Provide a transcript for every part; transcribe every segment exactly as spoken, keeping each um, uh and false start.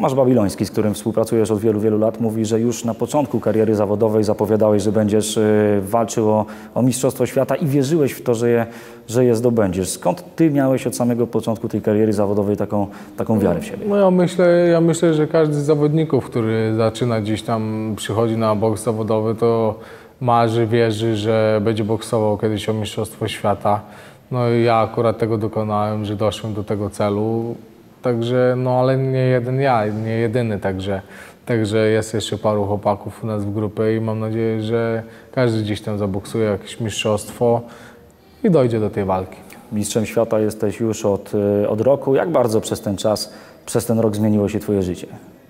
Tomasz Babiloński, z którym współpracujesz od wielu, wielu lat, mówi, że już na początku kariery zawodowej zapowiadałeś, że będziesz walczył o, o Mistrzostwo Świata i wierzyłeś w to, że je, że je zdobędziesz. Skąd ty miałeś od samego początku tej kariery zawodowej taką, taką wiarę w siebie? No ja myślę, ja myślę, że każdy z zawodników, który zaczyna gdzieś tam, przychodzi na boks zawodowy, to marzy, wierzy, że będzie boksował kiedyś o Mistrzostwo Świata. No i ja akurat tego dokonałem, że doszłem do tego celu. Także, no ale nie jeden ja, nie jedyny, także, także jest jeszcze paru chłopaków u nas w grupie i mam nadzieję, że każdy gdzieś tam zaboksuje jakieś mistrzostwo i dojdzie do tej walki. Mistrzem świata jesteś już od, od roku. Jak bardzo przez ten czas, przez ten rok zmieniło się twoje życie?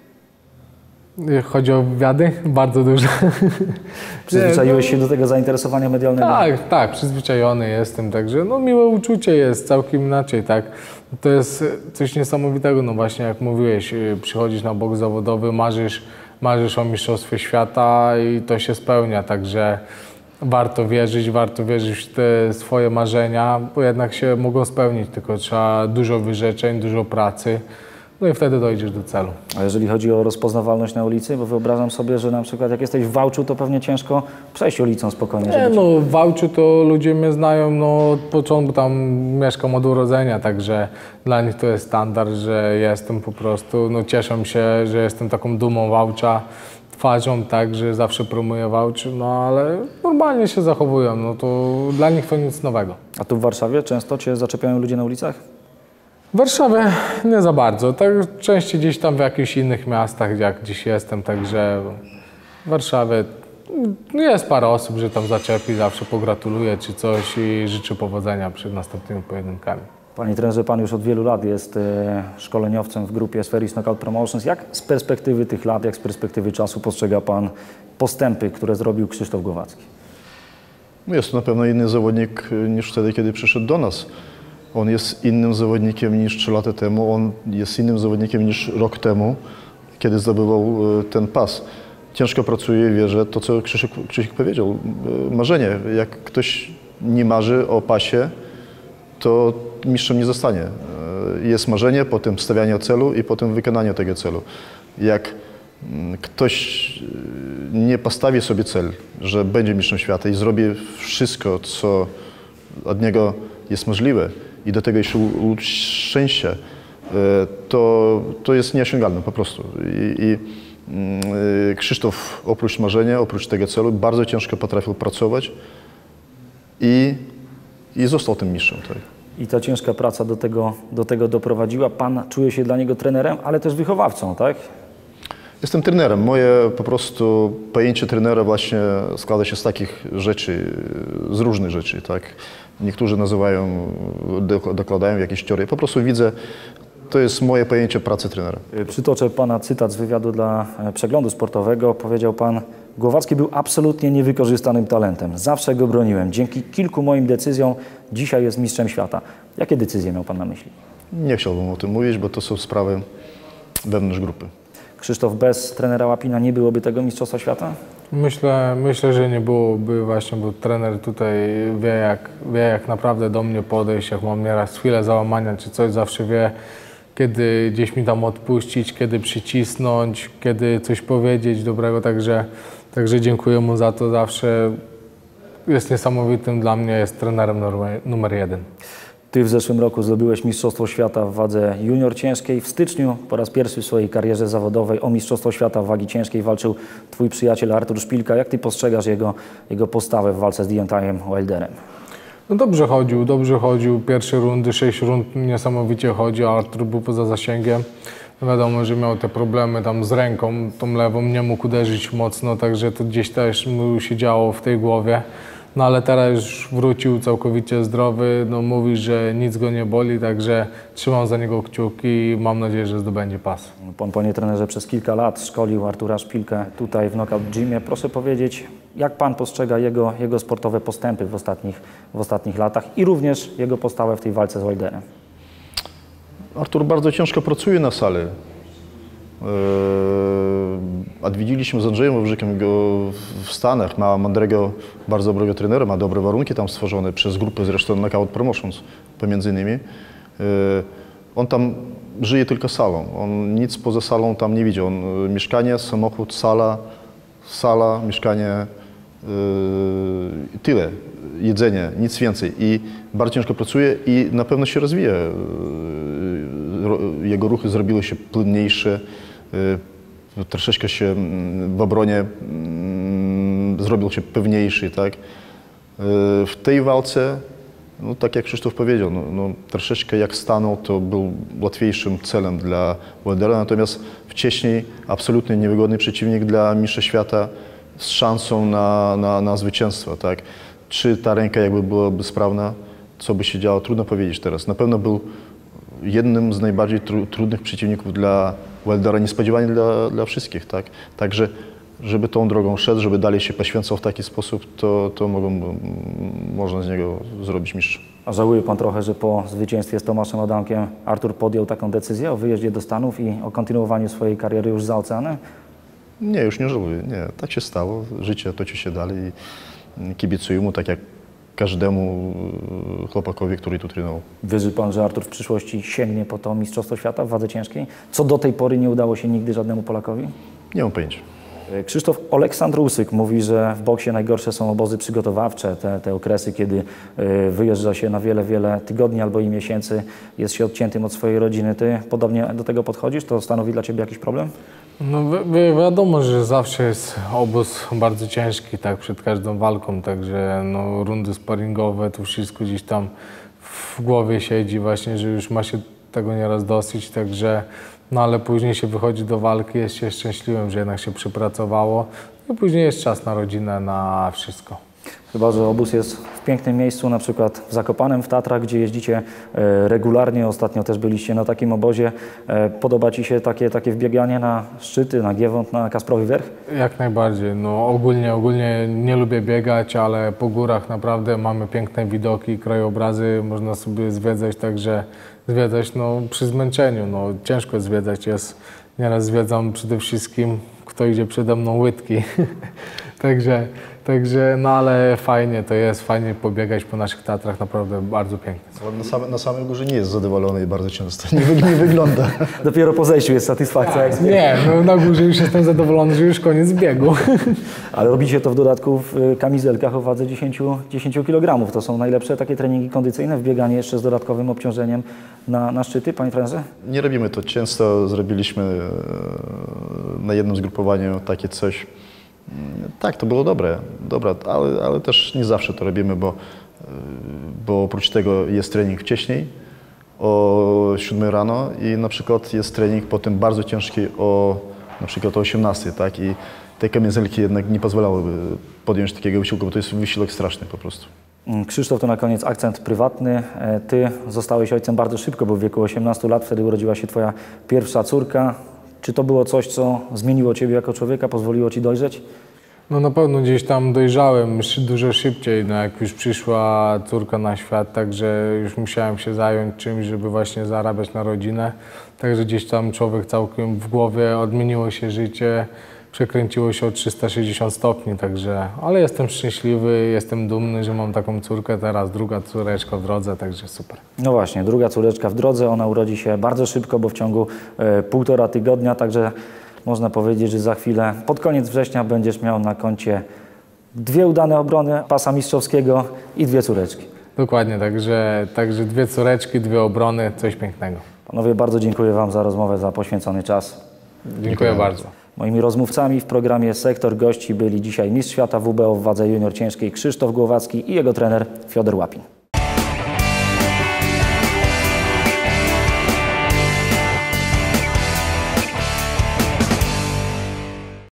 Chodzi o wywiady? Bardzo dużo. Przyzwyczaiłeś się do tego zainteresowania medialnego? Tak, tak, przyzwyczajony jestem, także no miłe uczucie jest, całkiem inaczej, tak. To jest coś niesamowitego, no właśnie jak mówiłeś, przychodzisz na boks zawodowy, marzysz, marzysz o Mistrzostwie Świata i to się spełnia, także warto wierzyć, warto wierzyć w te swoje marzenia, bo jednak się mogą spełnić, tylko trzeba dużo wyrzeczeń, dużo pracy. No i wtedy dojdziesz do celu. A jeżeli chodzi o rozpoznawalność na ulicy, bo wyobrażam sobie, że na przykład jak jesteś w Wałczu, to pewnie ciężko przejść ulicą spokojnie. Nie, no w Wałczu to ludzie mnie znają no, od początku, tam mieszkam od urodzenia, także dla nich to jest standard, że jestem po prostu, no cieszą się, że jestem taką dumą Wałcza, twarzą, tak, że zawsze promuję Wałcz, no ale normalnie się zachowują, no to dla nich to nic nowego. A tu w Warszawie często cię zaczepiają ludzie na ulicach? W Warszawie nie za bardzo, tak częściej gdzieś tam w jakichś innych miastach, jak gdzieś jestem, także w Warszawie jest parę osób, że tam zaczepi, zawsze pogratuluje czy coś i życzę powodzenia przed następnymi pojedynkami. Panie trenerze, pan już od wielu lat jest e, szkoleniowcem w grupie Spheris Knockout Promotions. Jak z perspektywy tych lat, jak z perspektywy czasu postrzega pan postępy, które zrobił Krzysztof Głowacki? Jest to na pewno inny zawodnik niż wtedy, kiedy przyszedł do nas. On jest innym zawodnikiem niż trzy lata temu, on jest innym zawodnikiem niż rok temu, kiedy zdobywał ten pas. Ciężko pracuje, wierzę, to co Krzysiek, Krzysiek powiedział, marzenie. Jak ktoś nie marzy o pasie, to mistrzem nie zostanie. Jest marzenie, potem stawianie celu i potem wykonanie tego celu. Jak ktoś nie postawi sobie cel, że będzie mistrzem świata i zrobi wszystko, co od niego jest możliwe, i do tego jeszcze szczęście, to, to jest nieosiągalne po prostu. I, i Krzysztof oprócz marzenia, oprócz tego celu bardzo ciężko potrafił pracować i, i został tym mistrzem. Tak. I ta ciężka praca do tego, do tego doprowadziła. Pan czuje się dla niego trenerem, ale też wychowawcą, tak? Jestem trenerem. Moje po prostu pojęcie trenera właśnie składa się z takich rzeczy, z różnych rzeczy, tak. Niektórzy nazywają, dokładają jakieś teorie. Po prostu widzę, to jest moje pojęcie pracy trenera. Przytoczę pana cytat z wywiadu dla Przeglądu Sportowego. Powiedział pan: Głowacki był absolutnie niewykorzystanym talentem. Zawsze go broniłem. Dzięki kilku moim decyzjom dzisiaj jest mistrzem świata. Jakie decyzje miał pan na myśli? Nie chciałbym o tym mówić, bo to są sprawy wewnątrz grupy. Krzysztof, bez trenera Łapina nie byłoby tego mistrzostwa świata? Myślę, myślę, że nie byłoby właśnie, bo trener tutaj wie jak, wie jak naprawdę do mnie podejść, jak mam nieraz chwilę załamania czy coś, zawsze wie, kiedy gdzieś mi tam odpuścić, kiedy przycisnąć, kiedy coś powiedzieć dobrego, także, także dziękuję mu za to, zawsze jest niesamowitym dla mnie, jest trenerem numer jeden. Ty w zeszłym roku zdobyłeś Mistrzostwo Świata w wadze junior ciężkiej. W styczniu po raz pierwszy w swojej karierze zawodowej o Mistrzostwo Świata w wagi ciężkiej walczył twój przyjaciel Artur Szpilka. Jak ty postrzegasz jego, jego postawę w walce z Deontayem Wilderem? No dobrze chodził, dobrze chodził. Pierwsze rundy, sześć rund niesamowicie chodzi, a Artur był poza zasięgiem. Wiadomo, że miał te problemy tam z ręką, tą lewą, nie mógł uderzyć mocno, także to gdzieś też mu się działo w tej głowie. No ale teraz już wrócił całkowicie zdrowy, no mówi, że nic go nie boli, także trzymam za niego kciuki i mam nadzieję, że zdobędzie pas. Pan, panie trenerze, przez kilka lat szkolił Artura Szpilkę tutaj w Knockout Gymie. Proszę powiedzieć, jak pan postrzega jego, jego sportowe postępy w ostatnich, w ostatnich latach i również jego postawę w tej walce z Wilderem? Artur bardzo ciężko pracuje na sali. Odwiedziliśmy z Andrzejem Wawrzykiem go w Stanach. Ma mądrego, bardzo dobrego trenera, ma dobre warunki tam stworzone przez grupę zresztą Knockout Promotions pomiędzy innymi. on tam żyje tylko salą, on nic poza salą tam nie widzi. On mieszkanie, samochód, sala, sala, mieszkanie, yy, tyle, jedzenie, nic więcej. I bardzo ciężko pracuje i na pewno się rozwija. Yy, jego ruchy zrobiły się płynniejsze, yy, troszeczkę się w obronie yy, zrobił się pewniejszy, tak? Yy, w tej walce, no, tak jak Krzysztof powiedział, no, no, troszeczkę jak stanął, to był łatwiejszym celem dla Wildera, natomiast wcześniej absolutnie niewygodny przeciwnik dla mistrza świata z szansą na, na, na zwycięstwo. Tak? Czy ta ręka jakby byłaby sprawna, co by się działo, trudno powiedzieć teraz. Na pewno był jednym z najbardziej tru, trudnych przeciwników dla Wildera, niespodziewanie dla, dla wszystkich. Tak? Także żeby tą drogą szedł, żeby dalej się poświęcał w taki sposób, to, to mogą, można z niego zrobić mistrza. A żałuje pan trochę, że po zwycięstwie z Tomaszem Adamkiem Artur podjął taką decyzję o wyjeździe do Stanów i o kontynuowaniu swojej kariery już za oceanem? Nie, już nie żałuję. Nie, tak się stało. Życie toczy się dalej i kibicuję mu tak jak każdemu chłopakowi, który tu trenował. Wierzy pan, że Artur w przyszłości sięgnie po to Mistrzostwo Świata w wadze ciężkiej? Co do tej pory nie udało się nigdy żadnemu Polakowi? Nie mam pojęcia. Krzysztof Oleksandrusyk mówi, że w boksie najgorsze są obozy przygotowawcze, te, te okresy, kiedy wyjeżdża się na wiele, wiele tygodni albo i miesięcy, jest się odciętym od swojej rodziny. Ty podobnie do tego podchodzisz? To stanowi dla ciebie jakiś problem? No wi wi wiadomo, że zawsze jest obóz bardzo ciężki, tak, przed każdą walką, także no, rundy sparingowe, to wszystko gdzieś tam w głowie siedzi właśnie, że już ma się tego nieraz dosyć, także no ale później się wychodzi do walki, jest się szczęśliwym, że jednak się przypracowało i później jest czas na rodzinę, na wszystko. Chyba że obóz jest w pięknym miejscu, na przykład w Zakopanem, w Tatrach, gdzie jeździcie regularnie. Ostatnio też byliście na takim obozie. Podoba ci się takie, takie wbieganie na szczyty, na Giewont, na Kasprowy Wierch? Jak najbardziej. No, ogólnie, ogólnie nie lubię biegać, ale po górach naprawdę mamy piękne widoki, krajobrazy, można sobie zwiedzać, także zwiedzać no, przy zmęczeniu. No, ciężko zwiedzać jest. Nieraz zwiedzam przede wszystkim, kto idzie przede mną, łydki. Także, także, no ale fajnie to jest, fajnie pobiegać po naszych Tatrach, naprawdę bardzo pięknie. Na, same, na samej górze nie jest zadowolony i bardzo często, nie, wy, nie wygląda. Dopiero po zejściu jest satysfakcja. Tak, nie, no na górze już jestem zadowolony, że już koniec biegu. Ale robicie to w dodatku w kamizelkach o wadze dziesięć kilogramów. To są najlepsze takie treningi kondycyjne, wbieganie jeszcze z dodatkowym obciążeniem na, na szczyty, panie trenerze? Nie robimy to często, zrobiliśmy na jednym zgrupowaniu takie coś. Tak, to było dobre, dobre ale, ale też nie zawsze to robimy, bo, bo oprócz tego jest trening wcześniej, o siódmej rano i na przykład jest trening potem bardzo ciężki o na przykład o osiemnastej, tak? I te kamizelki jednak nie pozwalałyby podjąć takiego wysiłku, bo to jest wysiłek straszny po prostu. Krzysztof, to na koniec akcent prywatny. Ty zostałeś ojcem bardzo szybko, bo w wieku osiemnastu lat, wtedy urodziła się twoja pierwsza córka. Czy to było coś, co zmieniło ciebie jako człowieka, pozwoliło ci dojrzeć? No na pewno gdzieś tam dojrzałem dużo szybciej, no jak już przyszła córka na świat, także już musiałem się zająć czymś, żeby właśnie zarabiać na rodzinę. Także gdzieś tam człowiek całkiem w głowie, odmieniło się życie, przekręciło się o trzysta sześćdziesiąt stopni, także, ale jestem szczęśliwy, jestem dumny, że mam taką córkę, teraz druga córeczka w drodze, także super. No właśnie, druga córeczka w drodze, ona urodzi się bardzo szybko, bo w ciągu e, półtora tygodnia, także można powiedzieć, że za chwilę, pod koniec września będziesz miał na koncie dwie udane obrony pasa mistrzowskiego i dwie córeczki. Dokładnie, także, także dwie córeczki, dwie obrony, coś pięknego. Panowie, bardzo dziękuję wam za rozmowę, za poświęcony czas. Dziękuję, Dziękuję bardzo. Moimi rozmówcami w programie Sektor Gości byli dzisiaj mistrz świata W B O w wadze junior ciężkiej Krzysztof Głowacki i jego trener Fiodor Łapin.